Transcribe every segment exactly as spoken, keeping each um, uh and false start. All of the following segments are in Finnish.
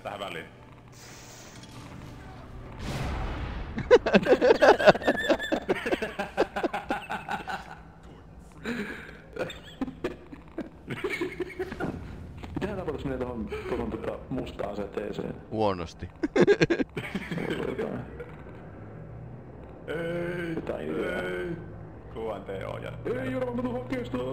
tähän väliin. Mitähän tapahtuisi menee tohon, tohon tota mustaan aseteeseen? Huonosti. Ei, Jotain ei. Kuvan tee on ja... Ei, Jorma, mä tuun hakee sitä!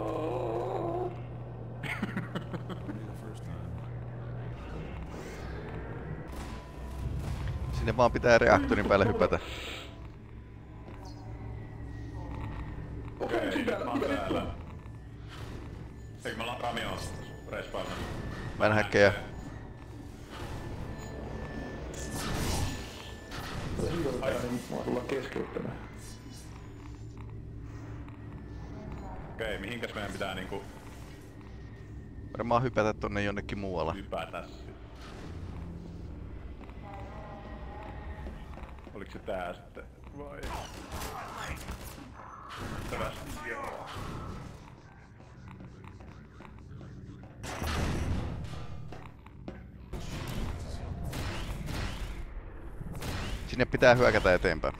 Sinne vaan pitää reaktorin päälle hypätä. Okei, nyt mä oon täällä. Eikö me ollaan Ramiossa? Respawn. Mä en häkkejä. Mua tullaan keskeyttämään. Okei, mihinkäs meidän pitää niinku Varmaan hypätä tonne jonnekin muualla. hypätä? Oliko se tää sitten? Vai? Täräs. Joo. Sinne pitää hyökätä eteenpäin.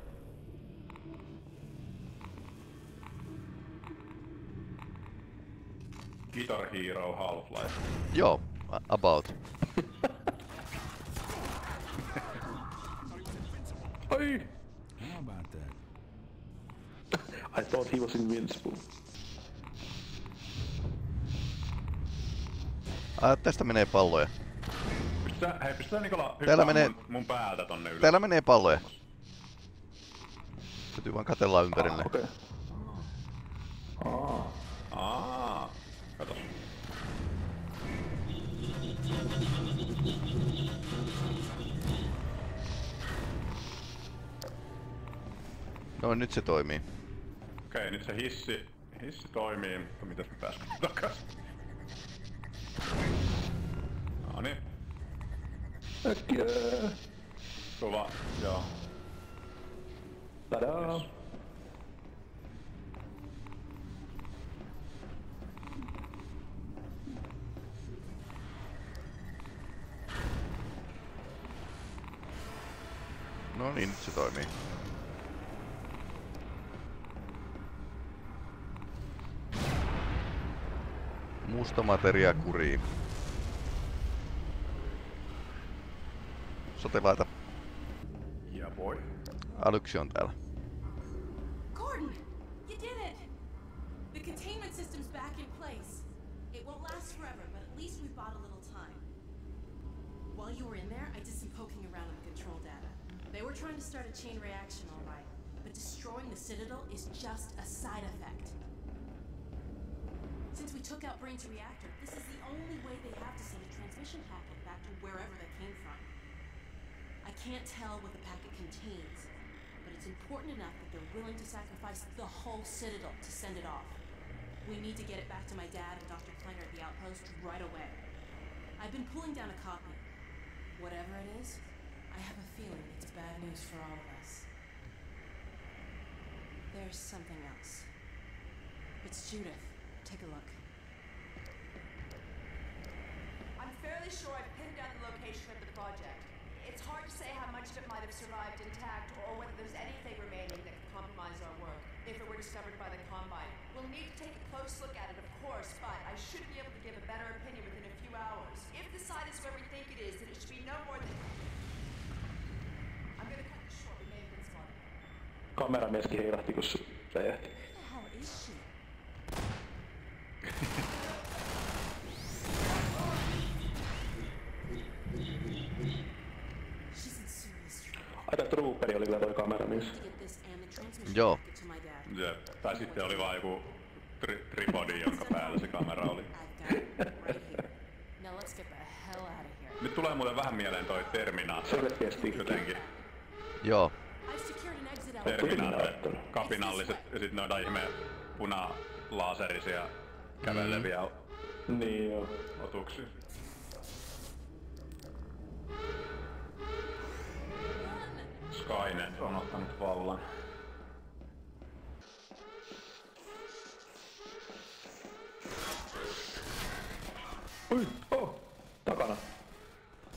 Guitar Hero Half-Life. Joo, about. Ai! I thought he was invincible. Ah, tästä menee palloja. Pystytään, hei, pystytään Nikola Täällä hyppäämään menee- mun, mun päältä tonne ylös. Täällä menee palloja. Täytyy vaan katella ympärille. Ah, okei. Aa. Aa, katos. No nyt se toimii. Okei, nyt se hissi, hissi toimii, mutta mitäs me pääsemme takas? Noniin, Äkkiä! kova, joo. Tadaa! Yes. No niin, nyt se toimii. Musta materia kuriin. Sotilaita. Yeah boy. Alyksi on täällä. Gordon, you did it! The containment system's back in place. It won't last forever, but at least we bought a little time. While you were in there, I did some poking around with the control data. They were trying to start a chain reaction, all right, but destroying the Citadel is just a side effect. Since we took out Brain's reactor, this is the only way they have to send a transmission packet back to wherever they came from. I can't tell what the packet contains, but it's important enough that they're willing to sacrifice the whole Citadel to send it off. We need to get it back to my dad and Doctor Kleiner at the outpost right away. I've been pulling down a copy. Whatever it is, I have a feeling it's bad news for all of us. There's something else. It's Judith. Take a look. I'm fairly sure I've pinned down the location of the project. It's hard to say how much of it might have survived intact or whether there's anything remaining that could compromise our work if it were discovered by the Combine. We'll need to take a close look at it, of course, but I should be able to give a better opinion within a few hours. If the site is where we think it is, then it should be no more than... I'm gonna cut this short. We may have been spotted. Kameramieskin heilahti, kun se räjähti. Who the hell is she? She's in serious trouble. Ai tää trooperi oli kyllä toi kameramies. To get this and the transmission Joo. packet to my dad. Jep. Tai sitten oli vaan joku tri tripodi, jonka päällä se kamera oli. I've got it right here. Now let's get the hell out of here. Nyt tulee muuten vähän mieleen toi Terminaattori. Selkeästi. Jotenkin. Joo. I've secured an exit out. Terminaattori. Kapinalliset ja sit noita ihme punalaaserisia käveleviä Niin joo. otuksia. Skynet on ottanut vallan. Ui! Oh! Takana.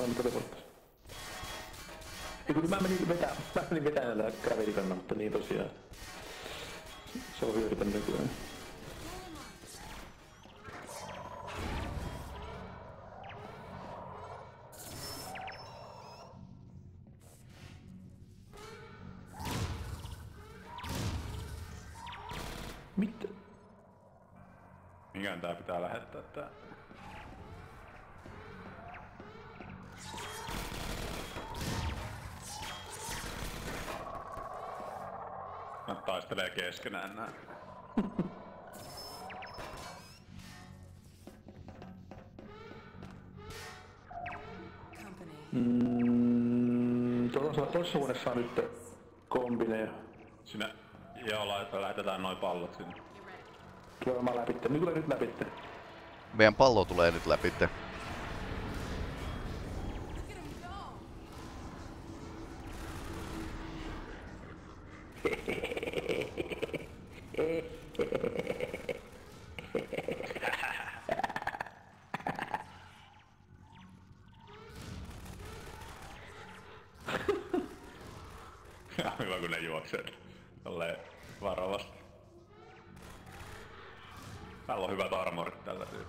Mä en teleporttas. Ei kun mä menin vetää, mä menin vetää näillä gravity-kannalla, mutta niin tosiaan. Se on hyödytön nykyään. Mitä? Minkään tää pitää lähettää tää? Mä taistelee keskenään nää. Mm, tossa huoneessa on nyt kombineja. Sinä, joo, laita, lähetetään noi pallot sinne. Tulee mä läpitte. Nyt tulee nyt läpitte. Meidän pallo tulee nyt läpi. Hyvä kun ne juoksee tolleen varovasti. Täällä on hyvät armorit tällä tyyllä.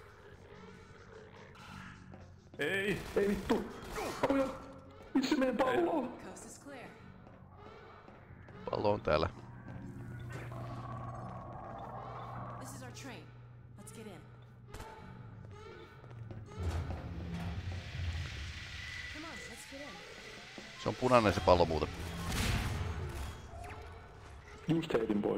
Ei! Ei vittu! Oja! Missä meidän pallo on? Coast is clear. Pallo on täällä. This is our train. Let's get in. Come on, let's get in. Se on punainen se pallo muuten. Just heitin pois.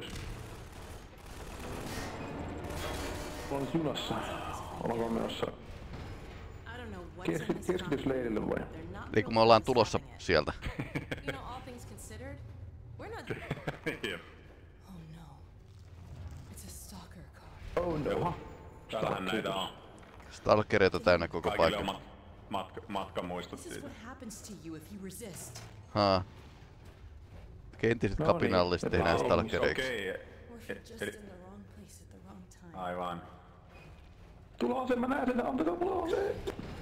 Olen nyt junassa. Ollaanko menossa I don't know what's keski- in this keskitysleirille vai? They're not Eli kun me ollaan really tulossa stopping it. sieltä. You know, all things considered, we're not. Jep. Oh no. It's a stalker car. Oh no. Täällähän näitä on. Stalkereita täynnä koko Kaikille paikka. omat matka, matkamuistot This is siitä. what happens to you if you resist. Haa. Kentiset No niin, kapinalliset tehdään että- stalkereiksi. Okei. Or if you're just Eli- in the wrong place at the wrong time. Aivan. Tulo sen, mä näen sen, antakaa mulla se.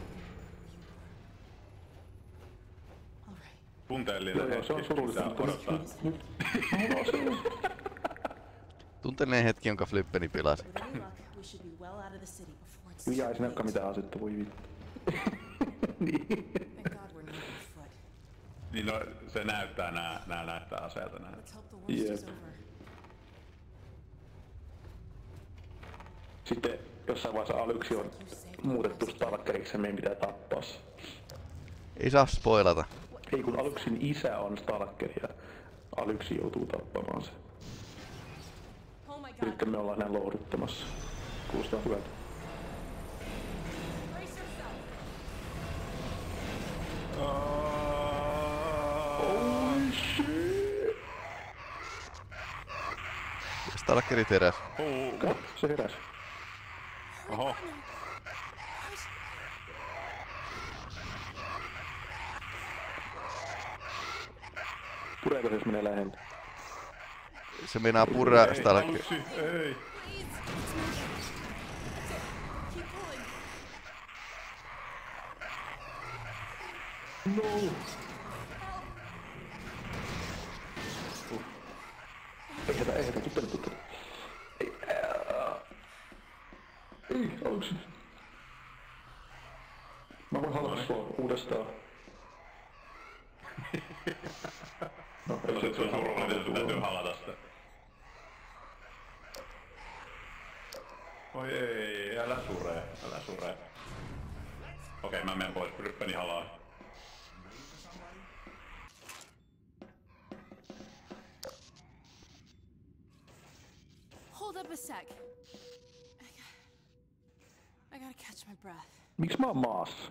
All right. Tunteellinen Joo, joo, se on hetki. surullista, Pitää mutta odottaa. nyt, nyt, mulla on se. Tunteellinen hetki, jonka Flippeni pilasi. With any luck, we should be well out of the city before it's. Vijaa ei sinä olekaan mitään asetta, voi vittu. Niin. Thank God we're not on foot. Niin no, se näyttää nää, nää näyttää aseelta nää. Let's hope the worst is Yep. over. Sitten jossain vaiheessa Alyksi on muutettu stalkeriksi ja meidän pitää tappaa se. Ei saa spoilata. Ei kun Alyksin isä on stalkeri ja Alyksi joutuu tappamaan se. Oh my Nyt God. me ollaan näin lohduttamassa. Kuulostaa hyvältä. Brace yourself. Oh shit! Stalkerit heräs. Kat, se heräs. Oho. Pureeko se jos menee lähelle? Se meinaa purraa Ei, stalker. Aluksi, ei. Please. It's moving. That's it. Keep pulling. No! Ei hätä, ei hätä, tuttele, tuttele. Ei, ää. Ei, Alyksi. Mä voin halata sua uudestaan. No, ei Se on surullinen, sun täytyy halata sitä. Oi ei, älä suree, älä suree. Okei, mä menen pois, ryppäni halaa. Hold up a sec. I, got, I gotta catch my breath. Miksi mä oon maassa?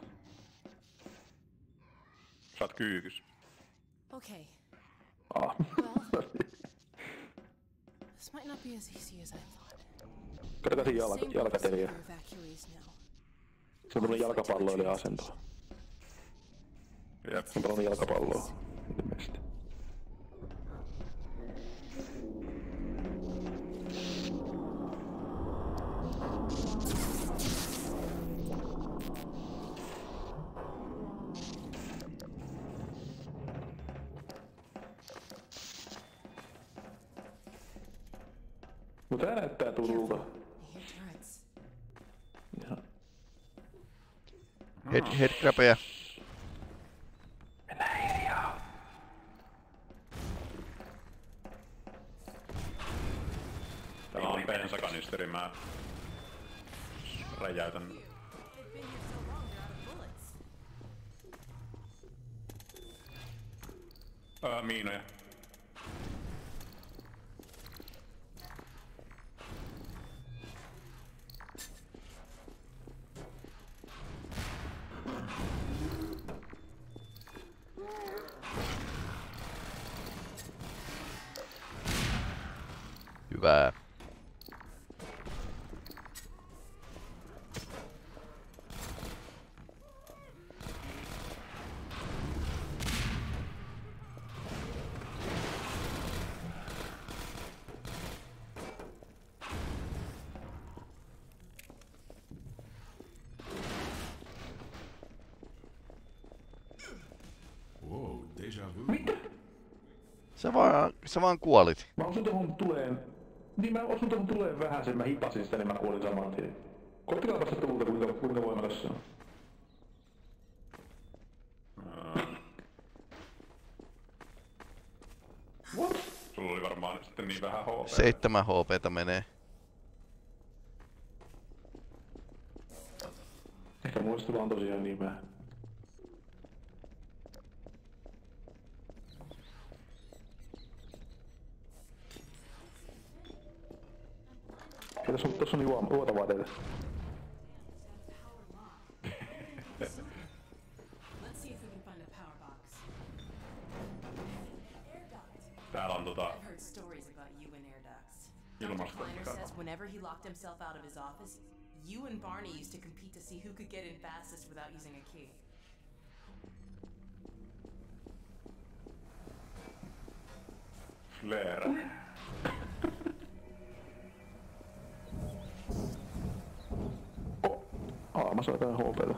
Sä oot kyykys. Okay. Ah. Well, this might not be as easy as I thought. Katsotaan siinä jalka, Same jalkateliä. procedure evacuees now. Se on tullut jalkapalloille asento. Jep. Se on tullut jalkapalloa. Ilmeisesti. Mutta tää näyttää tutulta. I hear turrets. Jaha. Head, headcrabeja. Mennään hiljaa. Täällä on bensakanisteri, mä räjäytän. They've been here so long they're out of bullets. Öö, miinoja. Hyvä. Wow, déjà vu. Mitä? Sä vaan, sä vaan kuolit. Mä osun tohon tuleen. Niin mä osun tohon tuleen vähän sen, mä hipasin sitä, niin mä kuolin saman tien. Koittakaa vasta tulta, kuinka, kuinka voimakas se on. What? Sulla oli varmaan sitten niin vähän H P. Seitsemän H P:tä menee. Ehkä muista vaan tosiaan niin vähän. Hei, tässä on, tässä on juoma, juotavaa teille. Let's see if we can find a power box. Air duct. Täällä on tota I've heard stories about you and air ducts. Doctor ilmasto. Kleiner says whenever he locked himself out of his office, you and Barney used to compete to see who could get in fastest without using a key. Flare. Aa, mä saan jotain H P:tä.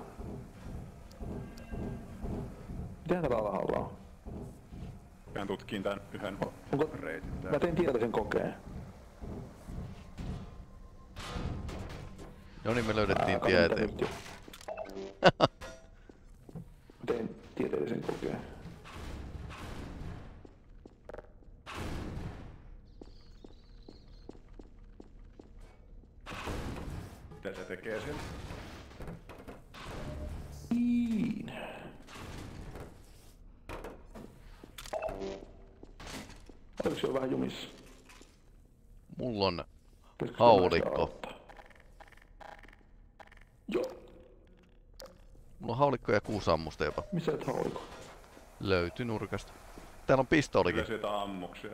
Mitähän täällä alhaalla on? Käyn tutkiin tän yhden Onko... reitin Mä täällä. tein tietoisen kokeen. No niin, me löydettiin Aa, kato, tie mitä eteenpäin. nyt jo. Mä tein tieteellisen kokeen. Mitä se tekee siellä? Niin. Oliko se jo vähän jumissa? Mulla on Pitäisikö haulikko. sitä ottaa? Joo. Mulla on haulikko ja kuusi ammusta jopa. Missä et haulikko? Löytyi nurkasta. Täällä on pistoolikin. Kyllä sieltä ammuksia.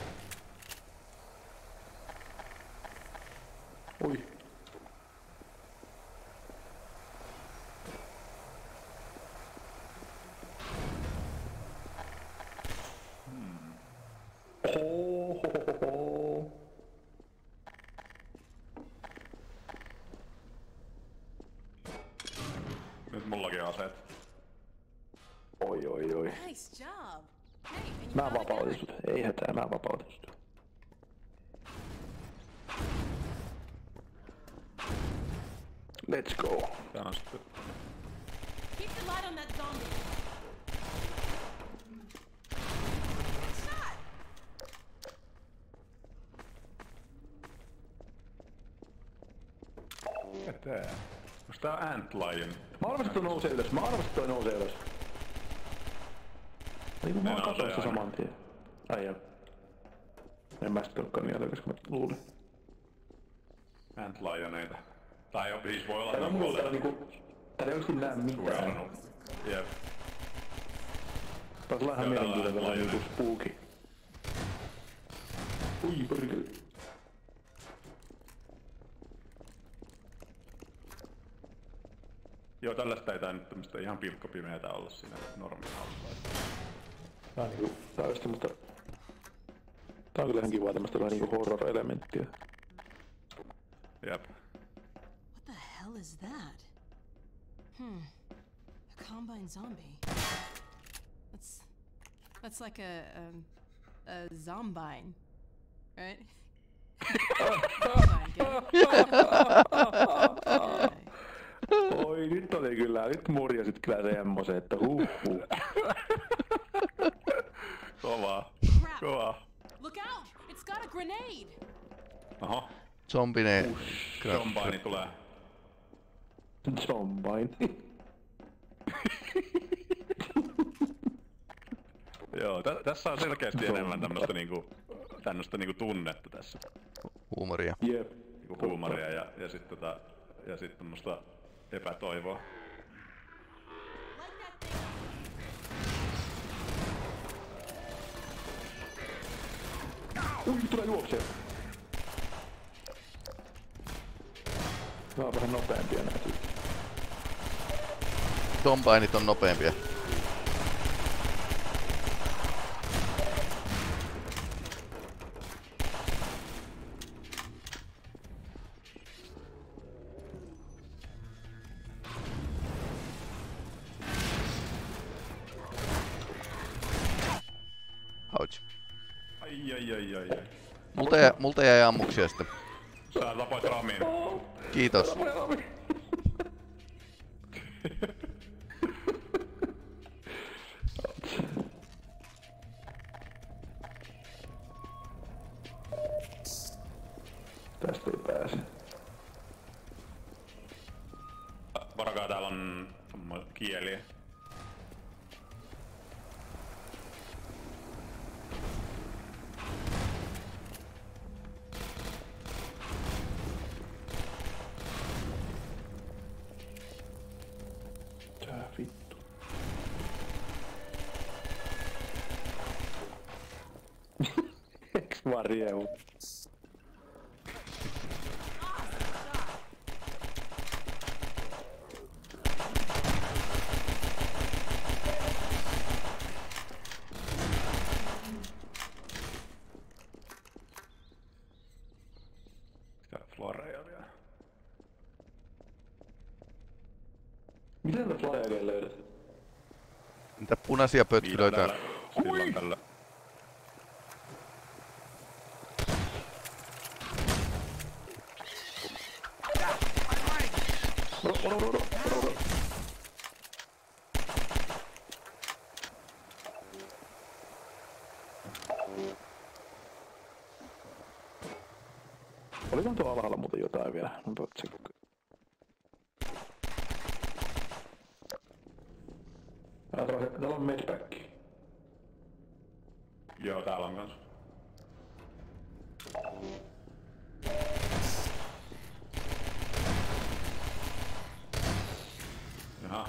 Oi. Ohohoho. Nyt mullakin aseet. Oi oi oi. Nice job. Hey, and you Mä found a vapautin gun. sut. Ei hätää, mä vapautin sut. Let's go. Tää on sitten Keep the light on that zombie. Shot. mikä tää? Onks tää Antlion? Mä arvasin, että toi nousee ylös. Mä arvasin, että toi nousee ylös. Niin kuin mä Ne oon nousee katossa aina. saman tien. Ai joo. En mä sit olekaan mieltä, koska mä luulin. Antlioneita. Tai jo, siis voi olla Täällä on ne mulla täällä kuolleet. niinku... Täällä ei oikeesti näe mitään. Suurannut. Jep. Taas ollaan ihan Joo, täällä on mielenkiintoinen tällainen lainen. niinku spooky. Ui, perkele. Joo, tällaista ei tää nyt tämmöstä ihan pilkkopimeetä olla siinä normihaussa. Tää on niinku... Tää on just semmoista... Tää on kyllä ihan kivaa tämmöstä vähän niinku horror-elementtiä. Jep. What the hell is that? Hmm. A combine zombie. That's that's like a um, a zombine, right? Oi, nyt oli kyllä, nyt murjasit kyllä semmosen, että huh huh. Kovaa. Crap. Kovaa. Look out! It's got a grenade! Oho. Zombine. Zombaini tulee. Zombain. Joo, tä tässä on selkeästi enemmän tämmöstä niinku, tämmöstä niinku tunnetta tässä. Huumoria. Jep. Niinku huumoria ja, ja sit tota, ja sit tämmöstä epätoivoa. Like that thing. Ui, tulee juoksee. Nää on vähän nopeampia nää tyyppiä. Combineit on nopeampia. Ouch. Ai ai ai ai ai. Multa jäi, multa jäi ammuksia sitten. Sä tapoit Ramin. Kiitos. Tästä ei pääse. Varakaa, täällä on kieliä. Tää vittu. Eiks vaan riehu? Sitä floreja vielä. Miten nää flyeria löydät? Niitä punaisia pötkylöitä. Silloin tällä. Oro, oro, oro, oro, oro. Oliko tuo alhaalla muuten jotain vielä? Onpa tsekkaa. Täällä on medpack. Joo, täällä on kans. Jaha.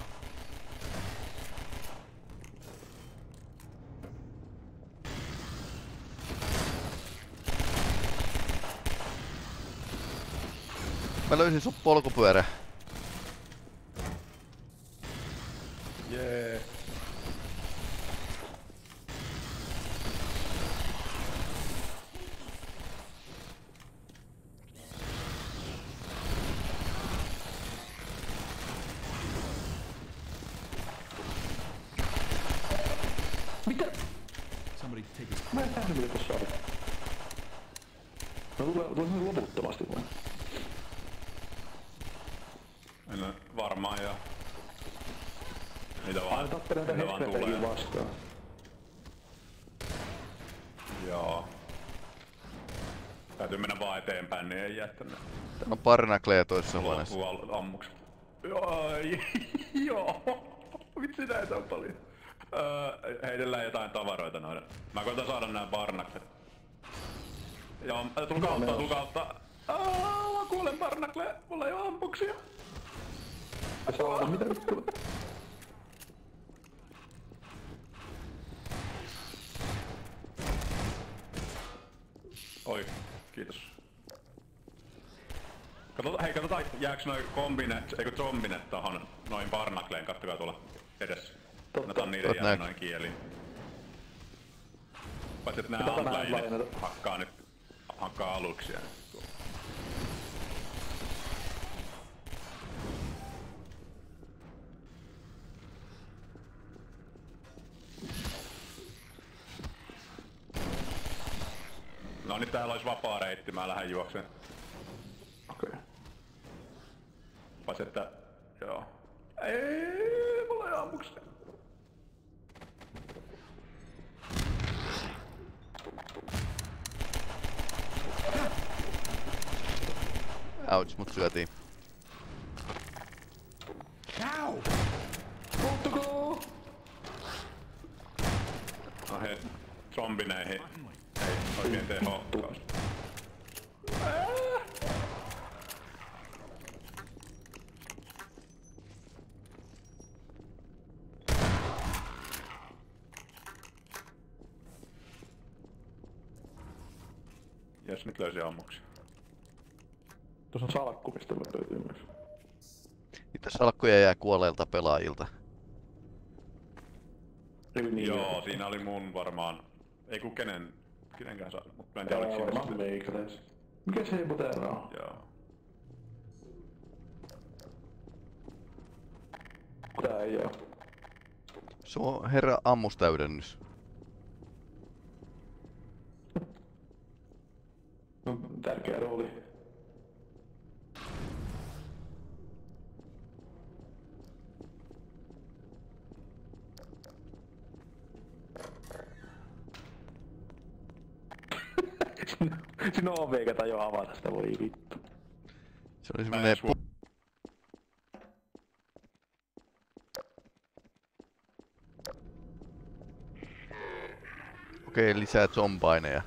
Mä löysin sun polkupyörä. Jee. Mitä? Mä en nähnyt mitä tossa oli. No tulee, tulee loputtomasti vaan. En ole varmaan ja... Mitä Aina vaan, tappele näitä mitä vaan heknetäkin tulee. vastaan. Joo. Täytyy mennä vaan eteenpäin, niin ei jää tänne. Täällä on Barnacleja toisessa huoneessa. Loppuu ammukset. Joo, joo. Vitsi näitä on paljon. Öö, heitellään jotain tavaroita noiden. Mä koitan saada nää Barnaclet. Joo, tulkaa auttaa, tulkaa auttaa. Aaaa, mä kuulen Barnacle, mulla ei oo ammuksia. Se on, mitä vittu? Oi, kiitos. Katsotaan, hei katsotaan jääks noi kombinet, eikö zombinet tohon noin Barnacleen, kattokaa tuolla edessä. Otetaan niiden Oot jäädä näin. noin kieliin. Paitsi et nää Mitä tänään antläjit lainata? hakkaa nyt, hakkaa aluksia. No niin, täällä olisi vapaa reitti, mä lähden juokseen. Okei. Okay. Pas että... Joo. Ei, mulla ei ammuksia. Ouch, mut syötiin. Puuttuko? No he, zombineihin ei oikein tee hokkaus. Jes, nyt löysin ammuksia. Tuossa on salkku, mistä löytyy myös. Niitä salkkuja jää kuolleilta pelaajilta. Ei niin. Joo, siinä oli mun varmaan... Ei ku kenen... Kenenkään saa, mut mä en tiedä oliko siinä varmaan meikäläis. Mikä se heippu täällä on? Joo. Tää ei oo. Se on herra ammustäydennys. No, tärkeä rooli. Siinä on ovi eikä tajua avata sitä, voi vittu. Se oli semmonen... Pu- Okei, okay, lisää zombaineja.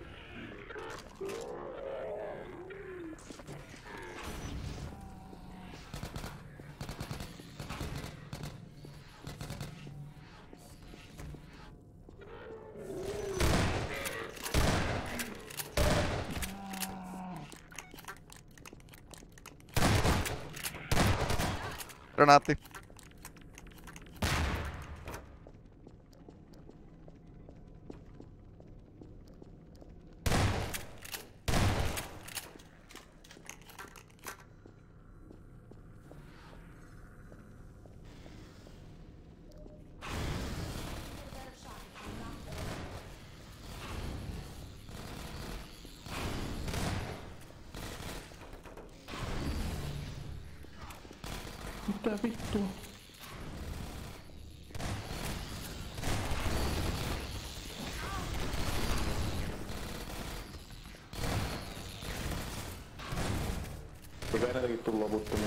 Granaatti. Mitä vittua? Eikä enääkin tullut loputtomia.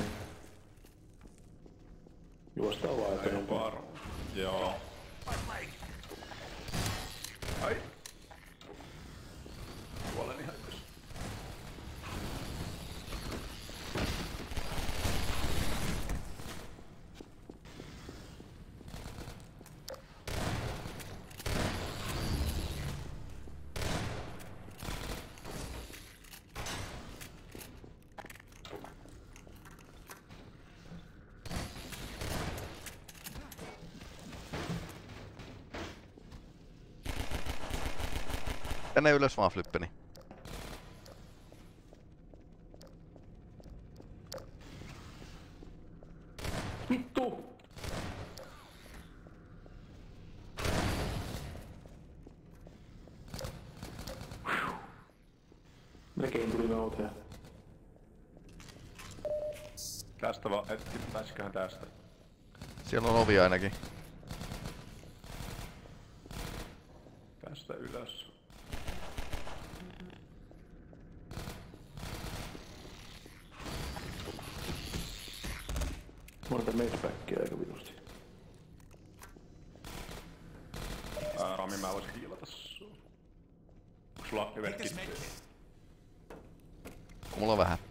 Juostaan vaan eteenpäin. Varma. Joo. Ai. Kuolen ihan yksin. Tänne ylös vaan flippeni. Vittu! Melkein tuli noutea. Tästä vaan, et pääsiköhän tästä. Siellä on ovi ainakin. Tästä ylös. Mulla on tää matchbackia aika vitusti. Ää, Rami, mä voisin hiilata sua. Onks sulla yhdet kittiä? Mulla on vähän.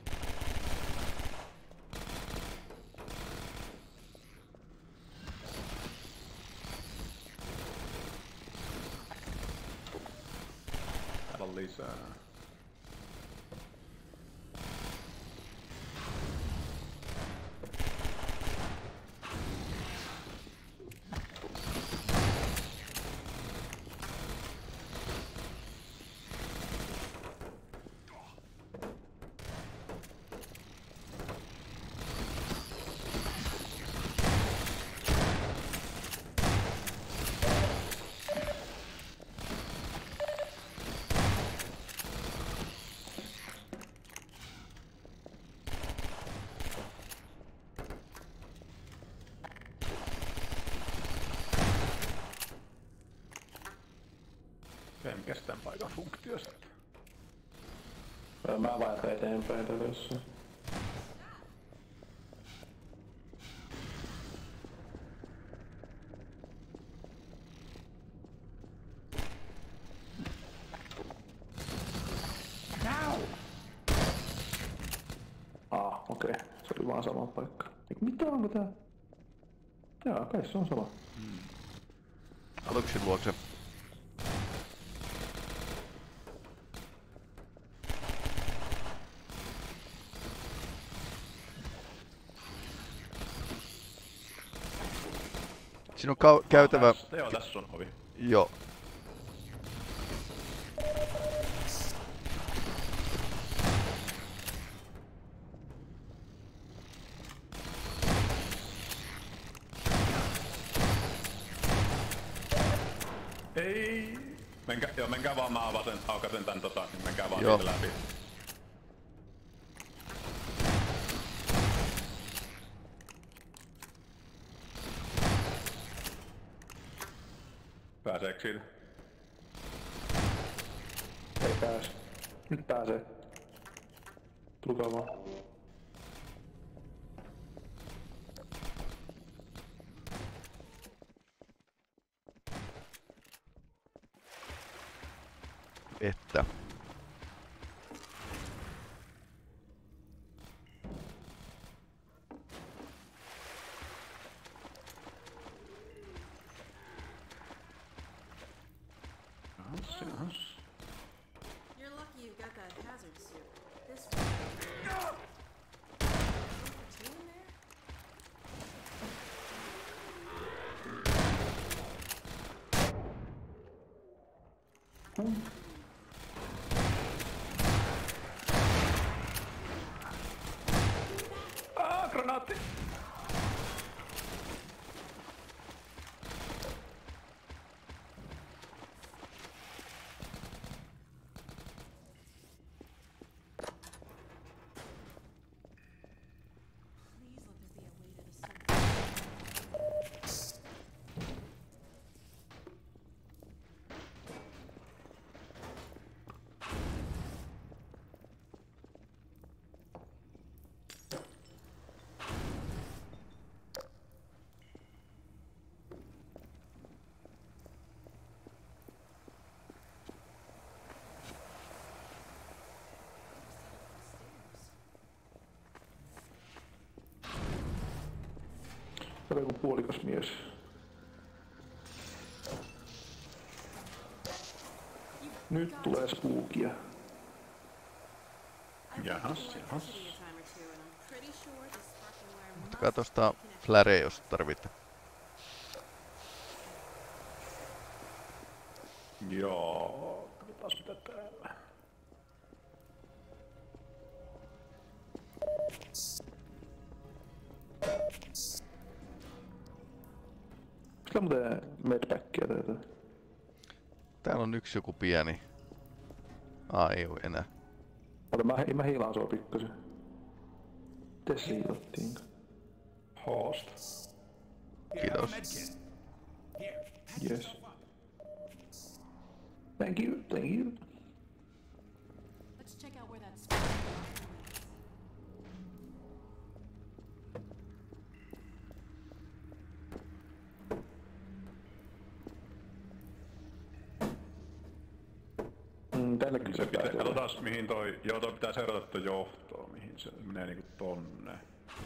Täällä on lisää. Okei, mikäs tän paikan funktio sitten? Mä vaihtan eteenpäin tässä. Ah, okei. Okay. Se oli vaan sama paikka. Mitä onko tää? Joo, kai se on sama. Hmm. Aluksin luokse. Siinä on kau- käytävä... Ah, tässä, joo, tässä on ovi. Joo. Ei. Menkää, joo, menkää vaan, mä avasen, aukasen tän tota, niin menkää vaan Joo. siitä läpi. Pääseekö siitä? Ei pääse. Nyt pääsee. Tulkaa vaan. Että. You're lucky you got that hazard suit. This one. Two in there? Ah, granaatti! Please let there be a way to discern. Se on joku puolikas mies. Nyt tulee spookia. Jahas, jahas. Ottakaa tosta fläreä, jos tarvitte. Joo, katsotaan mitä täällä. Sillä on muuten medbackia täältä. Täällä on yksi joku pieni. Aa, ei oo enää. Ota, mä, mä hiilaan sua pikkasen. Mites hiilattiinko? Host. Kiitos. Yes. Thank you, thank you. Let's check out where that spot is. Mm, tänne kyllä Se se pitää, pääsee. katsotaas mihin toi, joo toi pitää seurata toi johtoa, mihin se menee niinku tonne.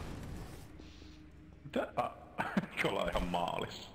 Mitä? Ah, ollaan ihan maalissa.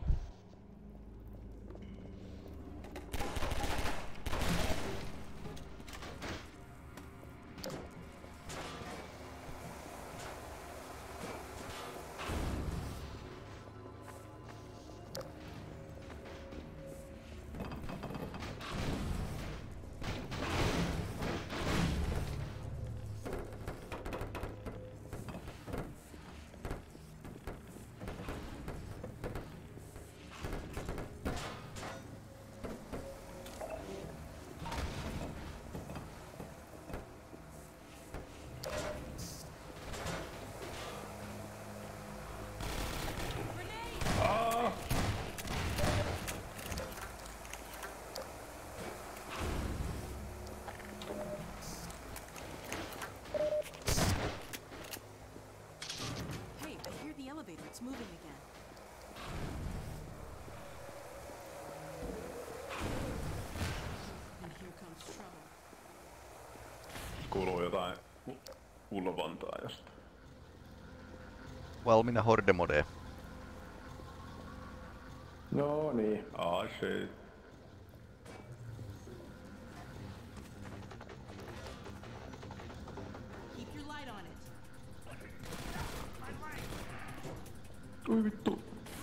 jotain ulvontaa jostain. Valmiina horde-modea. No niin. Ah shit. Keep your light on it. Oi vittu.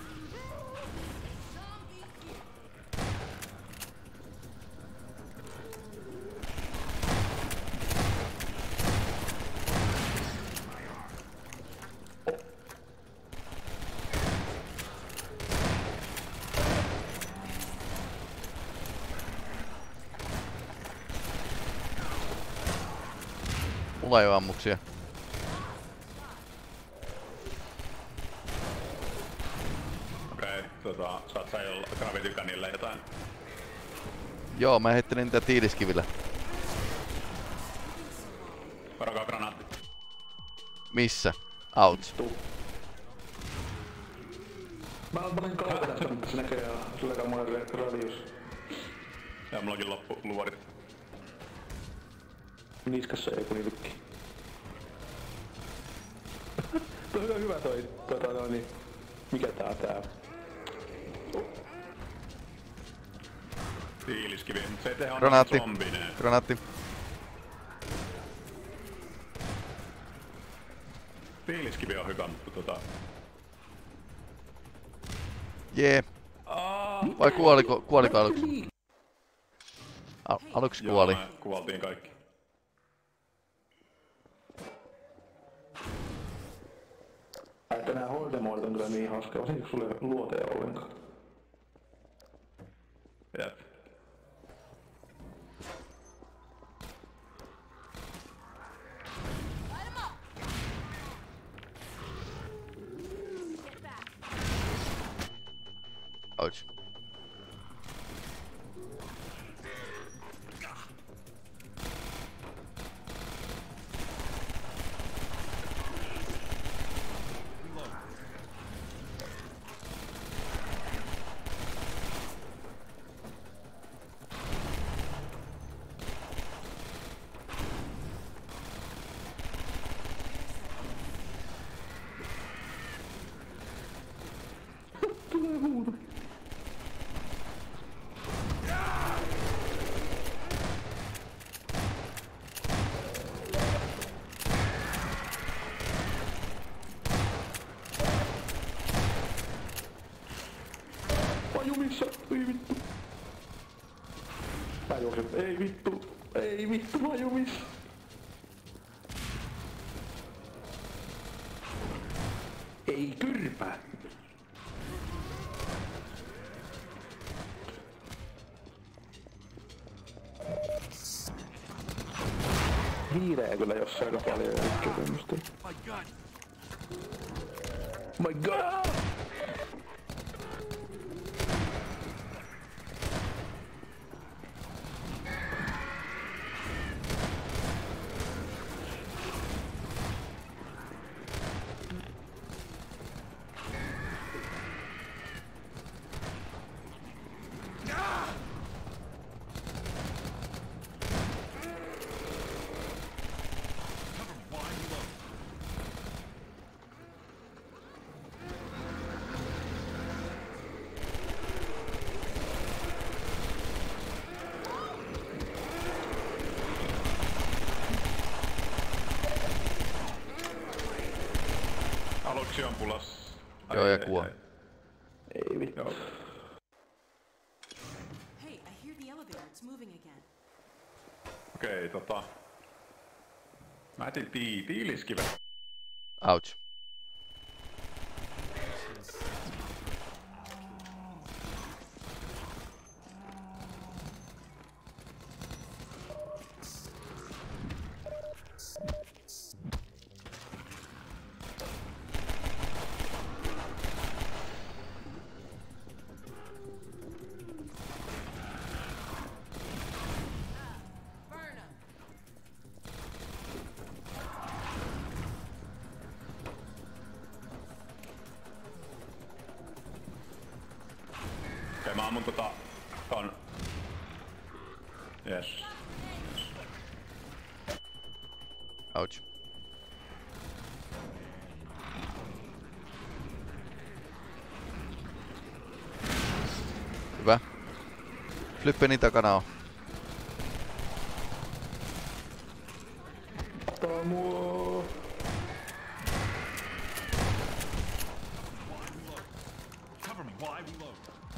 Mulla ei oo ammuksia. Okei, okay, tota, saat sä jolla gravitykanille jotain? Joo, mä heittelin niitä tiiliskivillä. Varokaa granaatti. Missä? Ouch. Mä olen kaukana sitä, mutta se näköjään silläkään mulla radius. Ja mullakin loppu luodit. Niskassa ei kun nilkki. Toi on hyvä toi, tota noin niin. Mikä tää tää? Tiiliskivi. Se ei tehdä Granaatti. zombineen. Granaatti. Tiiliskivi on hyvä, mutta tota... Jee. Aa, Vai kuoliko, kuoliko aluksi? Al aluksi kuoli. Joo, me kuoltiin kaikki. Että nää holdemoolit on kyllä niin hauska, varsinkin sulle ei luoteja ollenkaan. Jep. Ouch. Pajumissa, ei vittu. Mä juoksen, ei vittu, ei vittu pajumissa. Ei kyrpää. Hiireä kyllä jossain aika paljon ja tämmöstä. My God! My God! Aluksi on pulas. Ai, Joo, ja ai, kuo. ai. Ei vittu. Joo. Hey, I hear the elevator. It's moving again. Okei, tota... Mä etin tii tiiliskiven. Ouch. Burn 'em. Okei, mä ammun tota... ton... Yes. Flippeni takana on. Tää mua. Cover me while I reload.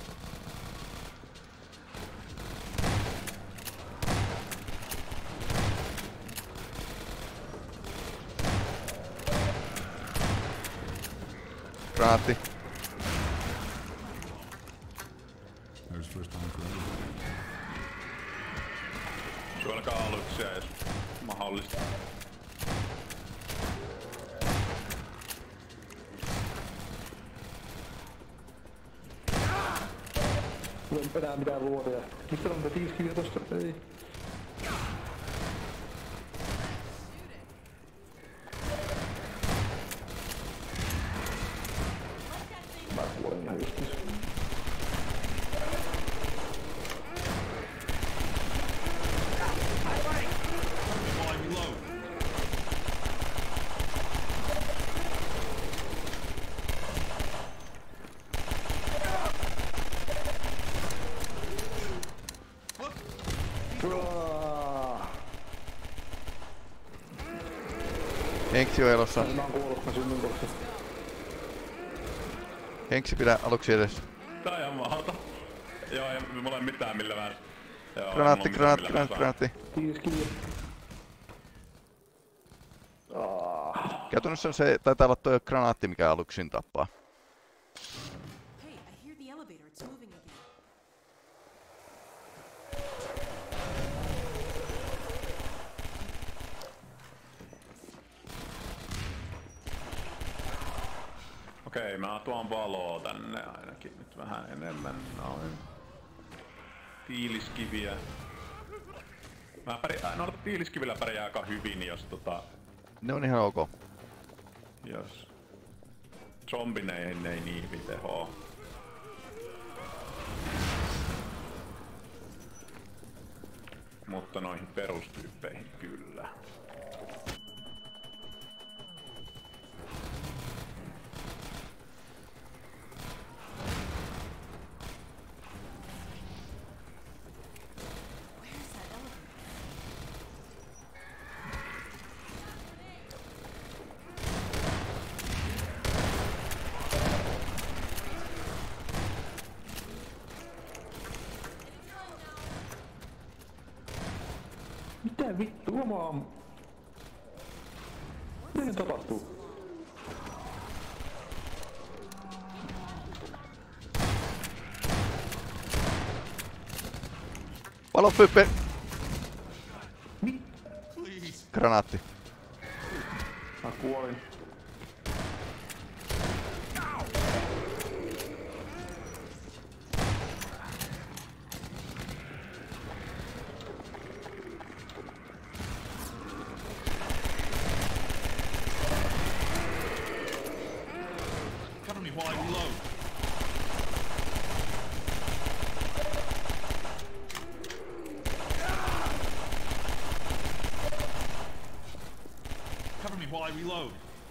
Granaatti. There's first time for everyone. Syölkää aluksia, jos mahdollista. Mulla ei enää mitään luoria. Mistä on niitä tiiskiviä tosta? Ei. Mä kuolen ihan justis. While I reload. Henksi on elossa. Mä oon kuollut, mä synnyn kohta. Henksi pidä aluksi edes. Tää on ihan mahdoton. Joo, ei mulla ei mitään millä vähän. Joo, ei Granaatti, mulla granaatti, mitään granaatti, millä granaatti. Tiiskiviä. Ah. Käytännössä se taitaa olla toi granaatti, mikä aluksin tappaa. Hey, I hear the elevator. It's moving again. Okei, mä tuon valoa tänne ainakin nyt vähän enemmän. Noin. Tiiliskiviä. Mä pärjää, no tiiliskivillä pärjää aika hyvin, jos tota... Ne on ihan ok. Jos... Zombineihin ei niin hyvin tehoa. Mutta noihin perustyyppeihin kyllä. Where's that elevator? Mitä vittua mä oon... Mitä nyt tapahtuu? Valo Flippe! Please. Granaatti. Mä kuolin. Cover me while I reload. Cover me while I reload.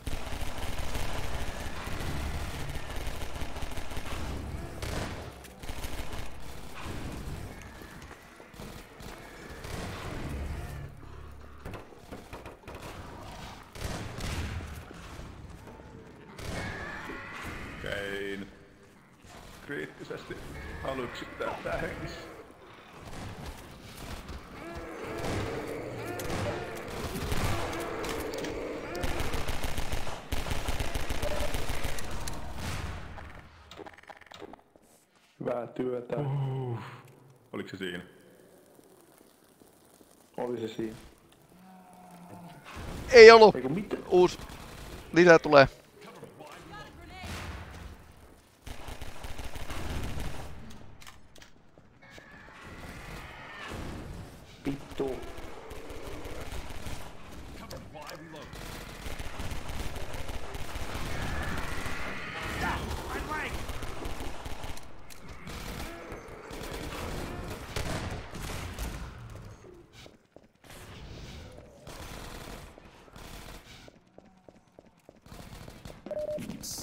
Okei, nyt kriittisesti aluksi täyttää hengissä. Hyvää työtä. Oliko se siinä? Oli se siinä. Ei ollu! Eiku mitä? Uus. Lisää tulee. Vittu. Cover me while I reload.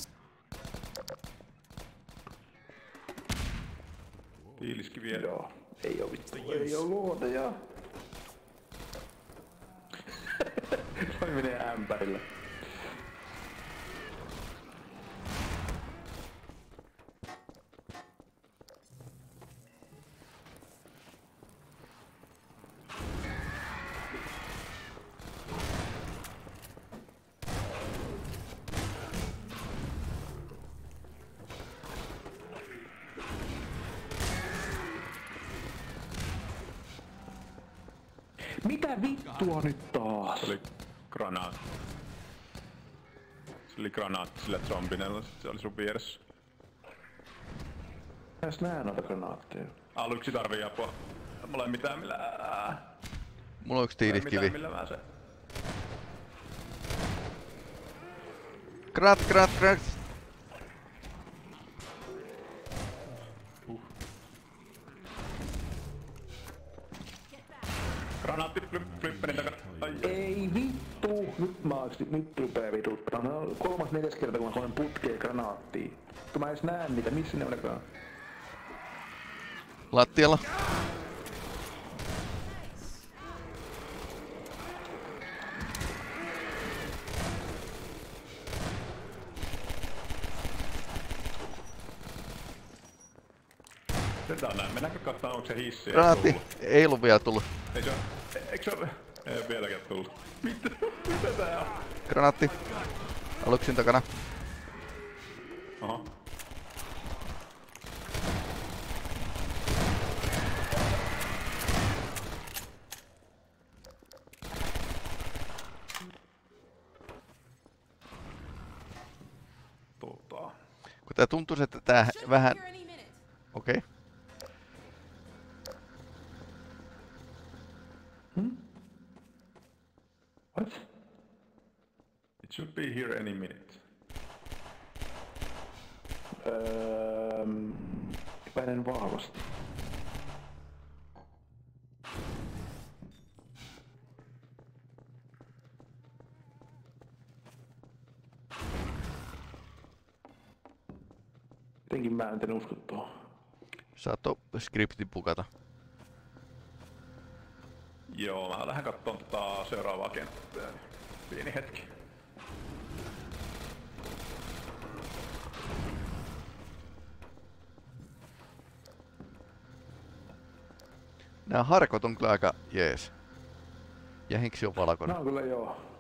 Tiiliskiviä. Joo. Ei oo vittu, ei oo luoteja. Toi menee ämpärillä. Mitä vittua nyt taas? Se oli granaatti. Se oli granaatti sillä zombinella, sit se oli sun vieressä. Mä edes näe noita granaatteja. Aluksi tarvii apua. Mulla ei mitään millä... Mulla on yksi Mulla ei tiiliskivi. mitään millä mä se... Krat, krat, krat. Granaatti flip, flipperin takana. Ai, Ei vittu! Nyt mä oon nyt rupee vituttaa. No kolmas neljäs kerta kun mä koen putkeen granaattiin. Kun mä edes näe niitä, missä ne olikaan? Lattialla. Tätä on näin. Mennäänkö katsomaan, onko se hissi? Granaatti. Ei ollut vielä tullut. Ei se oo... Eikö se oo... Ei oo vieläkään tullut. Mitä? Mitä tää on? Granaatti. Aluksin takana. Oho. Tota... Kun tää tuntuu, että tää Should be vähän... here any minute. Okei. Okay. What? It should be here any minute. Öö... Epäilen vahvasti. Jotenkin mä en usko tuohon. Saat skripti pukata. Joo, mä lähden kattoon tota seuraavaa kenttää. Pieni hetki. Nää harkot on kyllä aika jees. Ja henksi on valkoinen. No kyllä joo.